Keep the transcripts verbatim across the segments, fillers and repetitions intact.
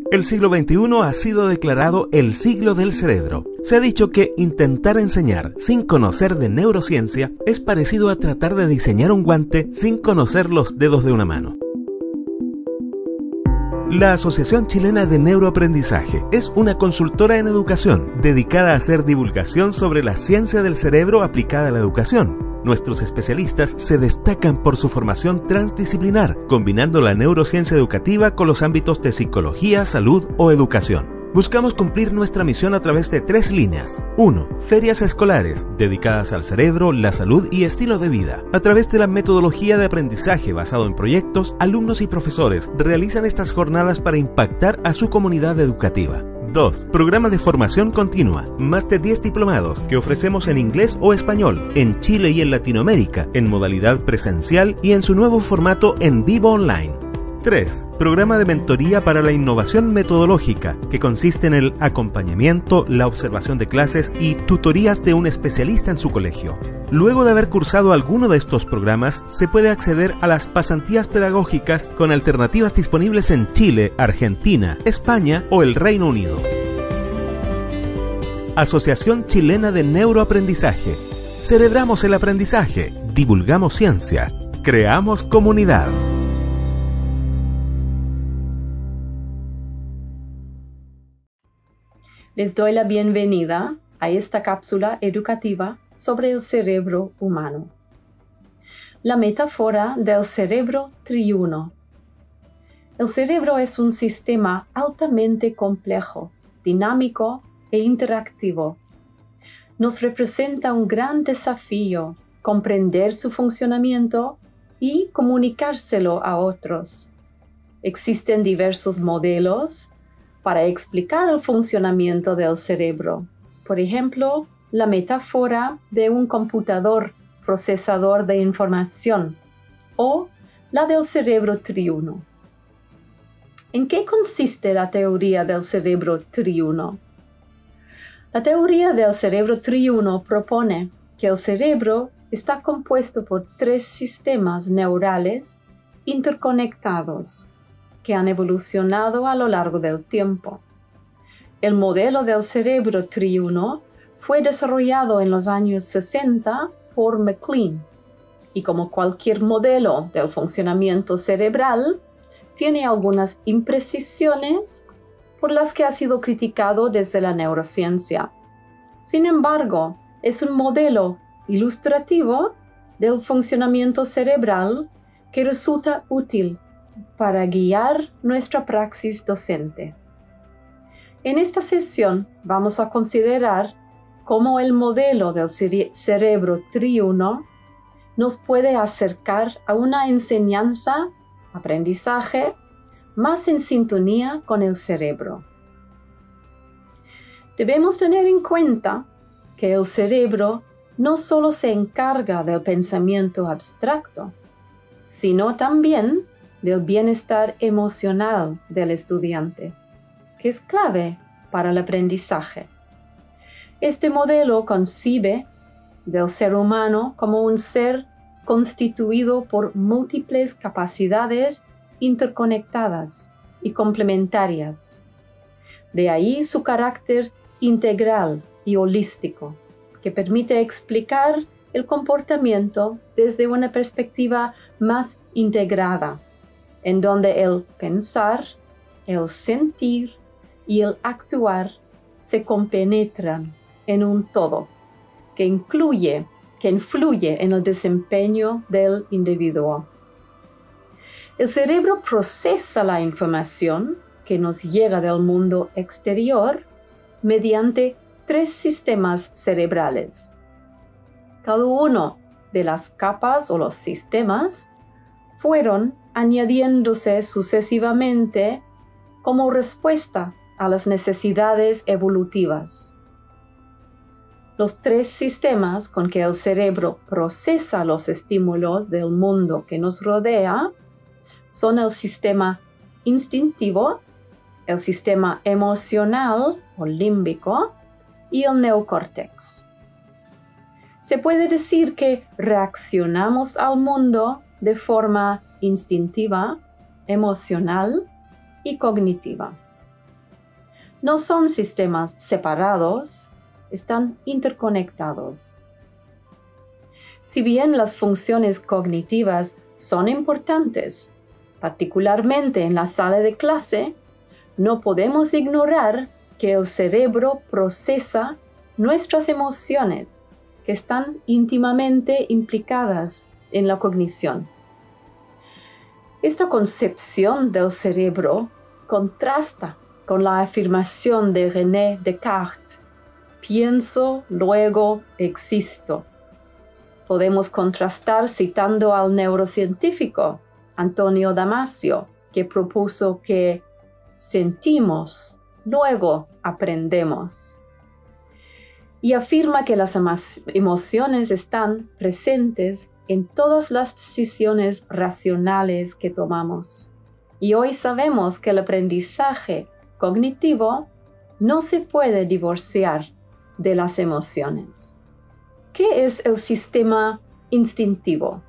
El siglo veintiuno ha sido declarado el siglo del cerebro. Se ha dicho que intentar enseñar sin conocer de neurociencia es parecido a tratar de diseñar un guante sin conocer los dedos de una mano. La Asociación Chilena de Neuroaprendizaje es una consultora en educación dedicada a hacer divulgación sobre la ciencia del cerebro aplicada a la educación. Nuestros especialistas se destacan por su formación transdisciplinar, combinando la neurociencia educativa con los ámbitos de psicología, salud o educación. Buscamos cumplir nuestra misión a través de tres líneas. uno. Ferias escolares, dedicadas al cerebro, la salud y estilo de vida. A través de la metodología de aprendizaje basado en proyectos, alumnos y profesores realizan estas jornadas para impactar a su comunidad educativa. dos. Programa de formación continua. Más de diez diplomados que ofrecemos en inglés o español, en Chile y en Latinoamérica, en modalidad presencial y en su nuevo formato en vivo online. tres. Programa de mentoría para la innovación metodológica, que consiste en el acompañamiento, la observación de clases y tutorías de un especialista en su colegio. Luego de haber cursado alguno de estos programas, se puede acceder a las pasantías pedagógicas con alternativas disponibles en Chile, Argentina, España o el Reino Unido. Asociación Chilena de Neuroaprendizaje. Celebramos el aprendizaje, divulgamos ciencia, creamos comunidad. Les doy la bienvenida a esta cápsula educativa sobre el cerebro humano. La metáfora del cerebro triuno. El cerebro es un sistema altamente complejo, dinámico e interactivo. Nos representa un gran desafío comprender su funcionamiento y comunicárselo a otros. Existen diversos modelos para explicar el funcionamiento del cerebro. Por ejemplo, la metáfora de un computador procesador de información o la del cerebro triuno. ¿En qué consiste la teoría del cerebro triuno? La teoría del cerebro triuno propone que el cerebro está compuesto por tres sistemas neurales interconectados que han evolucionado a lo largo del tiempo. El modelo del cerebro triuno fue desarrollado en los años sesenta por MacLean y, como cualquier modelo del funcionamiento cerebral, tiene algunas imprecisiones por las que ha sido criticado desde la neurociencia. Sin embargo, es un modelo ilustrativo del funcionamiento cerebral que resulta útil para guiar nuestra praxis docente. En esta sesión vamos a considerar cómo el modelo del cere- cerebro triuno nos puede acercar a una enseñanza, aprendizaje, más en sintonía con el cerebro. Debemos tener en cuenta que el cerebro no solo se encarga del pensamiento abstracto, sino también del bienestar emocional del estudiante, que es clave para el aprendizaje. Este modelo concibe del ser humano como un ser constituido por múltiples capacidades interconectadas y complementarias. De ahí su carácter integral y holístico, que permite explicar el comportamiento desde una perspectiva más integrada, en donde el pensar, el sentir y el actuar se compenetran en un todo que incluye, que influye en el desempeño del individuo. El cerebro procesa la información que nos llega del mundo exterior mediante tres sistemas cerebrales. Cada uno de las capas o los sistemas fueron añadiéndose sucesivamente como respuesta a las necesidades evolutivas. Los tres sistemas con que el cerebro procesa los estímulos del mundo que nos rodea son el sistema instintivo, el sistema emocional o límbico y el neocórtex. Se puede decir que reaccionamos al mundo de forma instintiva, emocional y cognitiva. No son sistemas separados, están interconectados. Si bien las funciones cognitivas son importantes, particularmente en la sala de clase, no podemos ignorar que el cerebro procesa nuestras emociones, que están íntimamente implicadas en la cognición. Esta concepción del cerebro contrasta con la afirmación de René Descartes: pienso, luego existo. Podemos contrastar citando al neurocientífico Antonio Damasio, que propuso que sentimos, luego aprendemos. Y afirma que las emociones están presentes en todas las decisiones racionales que tomamos. Y hoy sabemos que el aprendizaje cognitivo no se puede divorciar de las emociones. ¿Qué es el sistema instintivo?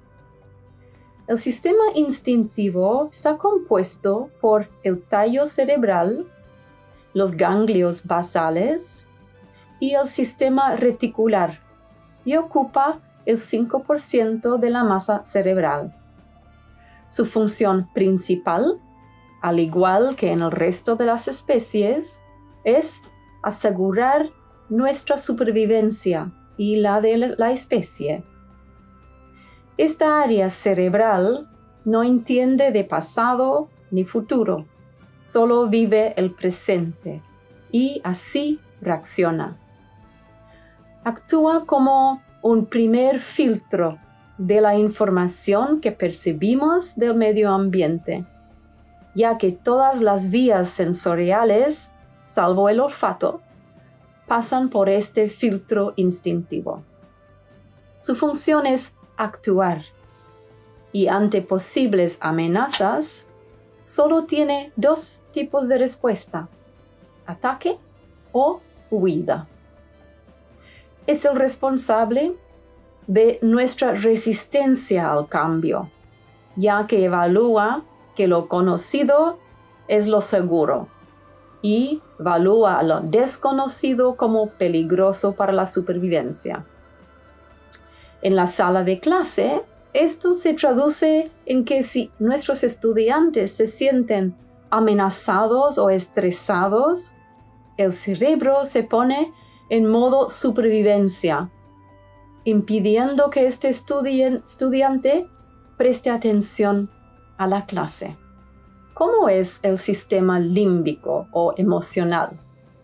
El sistema instintivo está compuesto por el tallo cerebral, los ganglios basales y el sistema reticular, y ocupa el cinco por ciento de la masa cerebral. Su función principal, al igual que en el resto de las especies, es asegurar nuestra supervivencia y la de la especie. Esta área cerebral no entiende de pasado ni futuro, solo vive el presente y así reacciona. Actúa como un primer filtro de la información que percibimos del medio ambiente, ya que todas las vías sensoriales, salvo el olfato, pasan por este filtro instintivo. Su función es actuar, y ante posibles amenazas, solo tiene dos tipos de respuesta: ataque o huida. Es el responsable de nuestra resistencia al cambio, ya que evalúa que lo conocido es lo seguro y evalúa lo desconocido como peligroso para la supervivencia. En la sala de clase, esto se traduce en que si nuestros estudiantes se sienten amenazados o estresados, el cerebro se pone en modo supervivencia, impidiendo que este estudien- estudiante preste atención a la clase. ¿Cómo es el sistema límbico o emocional?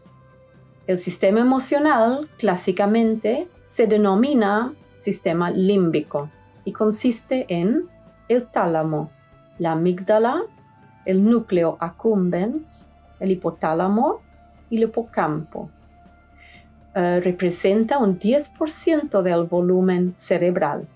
El sistema emocional clásicamente se denomina sistema límbico y consiste en el tálamo, la amígdala, el núcleo accumbens, el hipotálamo y el hipocampo. Uh, representa un diez por ciento del volumen cerebral.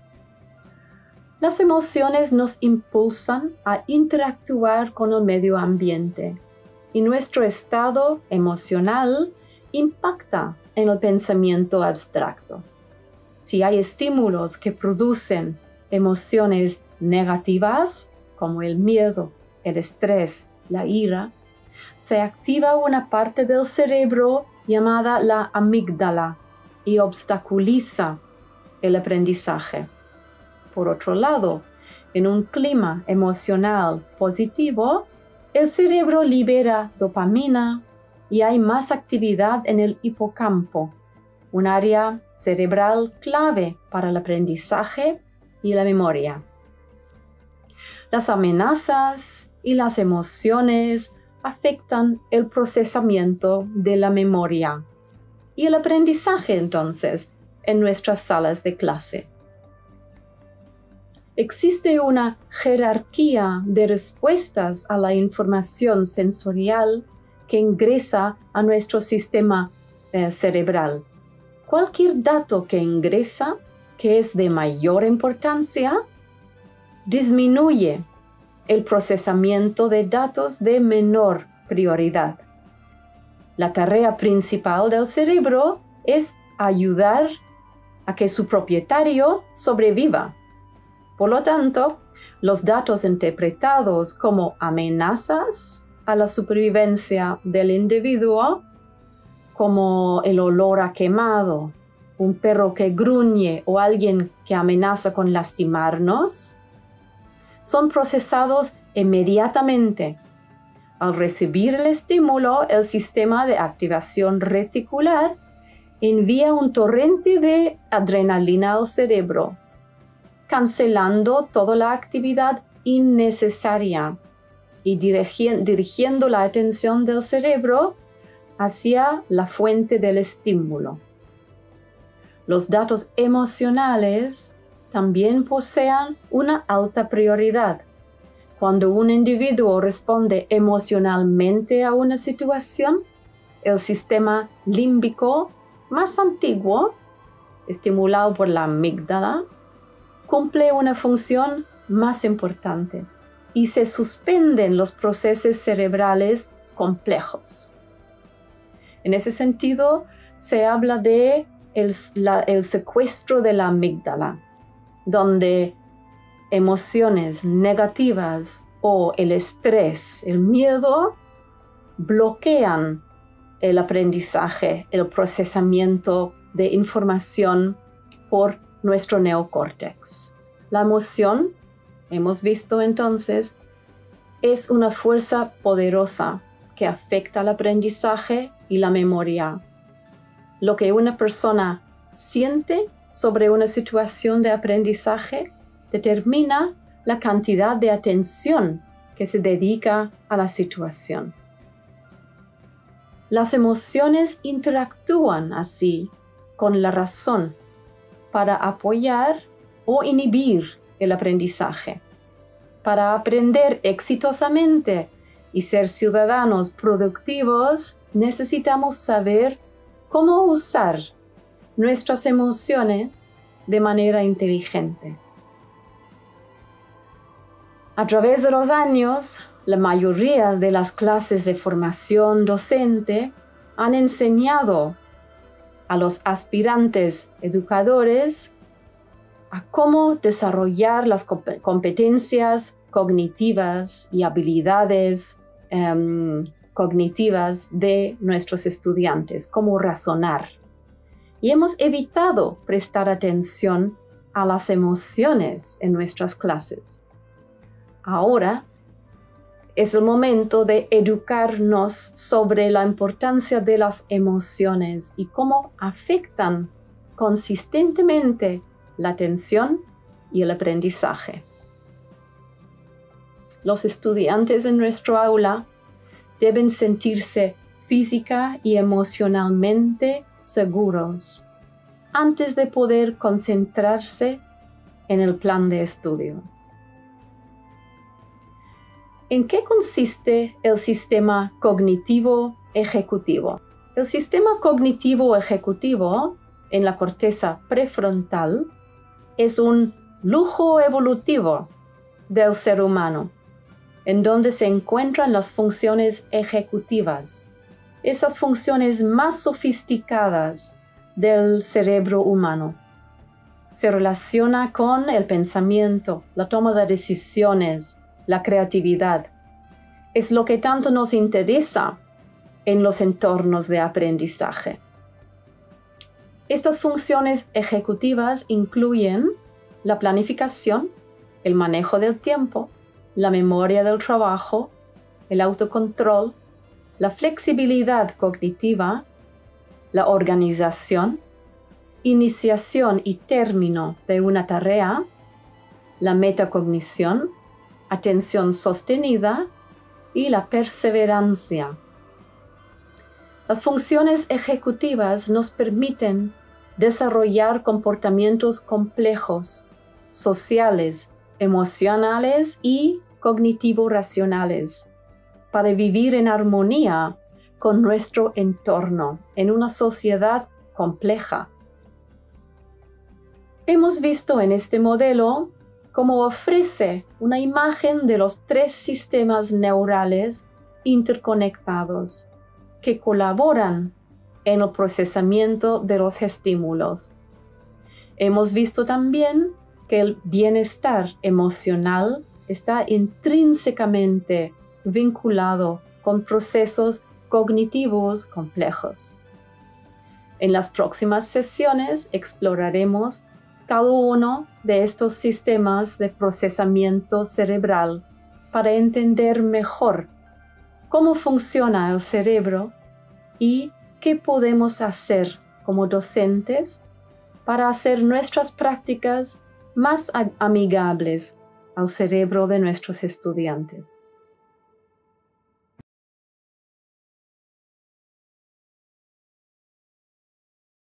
Las emociones nos impulsan a interactuar con el medio ambiente y nuestro estado emocional impacta en el pensamiento abstracto. Si hay estímulos que producen emociones negativas, como el miedo, el estrés, la ira, se activa una parte del cerebro llamada la amígdala y obstaculiza el aprendizaje. Por otro lado, en un clima emocional positivo, el cerebro libera dopamina y hay más actividad en el hipocampo, un área cerebral clave para el aprendizaje y la memoria. Las amenazas y las emociones afectan el procesamiento de la memoria y el aprendizaje, entonces, en nuestras salas de clase. Existe una jerarquía de respuestas a la información sensorial que ingresa a nuestro sistema eh, cerebral. Cualquier dato que ingresa, que es de mayor importancia, disminuye el procesamiento de datos de menor prioridad. La tarea principal del cerebro es ayudar a que su propietario sobreviva. Por lo tanto, los datos interpretados como amenazas a la supervivencia del individuo, como el olor a quemado, un perro que gruñe o alguien que amenaza con lastimarnos, son procesados inmediatamente. Al recibir el estímulo, el sistema de activación reticular envía un torrente de adrenalina al cerebro, cancelando toda la actividad innecesaria y dirigi- dirigiendo la atención del cerebro hacia la fuente del estímulo. Los datos emocionales también poseen una alta prioridad. Cuando un individuo responde emocionalmente a una situación, el sistema límbico más antiguo, estimulado por la amígdala, cumple una función más importante y se suspenden los procesos cerebrales complejos. En ese sentido, se habla de el, la, el secuestro de la amígdala, donde emociones negativas o el estrés, el miedo, bloquean el aprendizaje, el procesamiento de información por nuestro neocórtex. La emoción, hemos visto entonces, es una fuerza poderosa que afecta al aprendizaje y la memoria. Lo que una persona siente sobre una situación de aprendizaje determina la cantidad de atención que se dedica a la situación. Las emociones interactúan así con la razón para apoyar o inhibir el aprendizaje. Para aprender exitosamente y ser ciudadanos productivos, necesitamos saber cómo usar nuestras emociones de manera inteligente. A través de los años, la mayoría de las clases de formación docente han enseñado a los aspirantes educadores a cómo desarrollar las competencias cognitivas y habilidades um, cognitivas de nuestros estudiantes, cómo razonar. Y hemos evitado prestar atención a las emociones en nuestras clases. Ahora es el momento de educarnos sobre la importancia de las emociones y cómo afectan consistentemente la atención y el aprendizaje. Los estudiantes en nuestro aula deben sentirse física y emocionalmente seguros antes de poder concentrarse en el plan de estudios. ¿En qué consiste el sistema cognitivo ejecutivo? El sistema cognitivo ejecutivo en la corteza prefrontal es un lujo evolutivo del ser humano, en donde se encuentran las funciones ejecutivas, esas funciones más sofisticadas del cerebro humano. Se relaciona con el pensamiento, la toma de decisiones, la creatividad. Es lo que tanto nos interesa en los entornos de aprendizaje. Estas funciones ejecutivas incluyen la planificación, el manejo del tiempo, la memoria del trabajo, el autocontrol, la flexibilidad cognitiva, la organización, iniciación y término de una tarea, la metacognición, atención sostenida y la perseverancia. Las funciones ejecutivas nos permiten desarrollar comportamientos complejos, sociales, emocionales y cognitivo-racionales, para vivir en armonía con nuestro entorno en una sociedad compleja. Hemos visto en este modelo cómo ofrece una imagen de los tres sistemas neurales interconectados que colaboran en el procesamiento de los estímulos. Hemos visto también que el bienestar emocional está intrínsecamente vinculado con procesos cognitivos complejos. En las próximas sesiones exploraremos cada uno de estos sistemas de procesamiento cerebral para entender mejor cómo funciona el cerebro y qué podemos hacer como docentes para hacer nuestras prácticas más amigables al cerebro de nuestros estudiantes.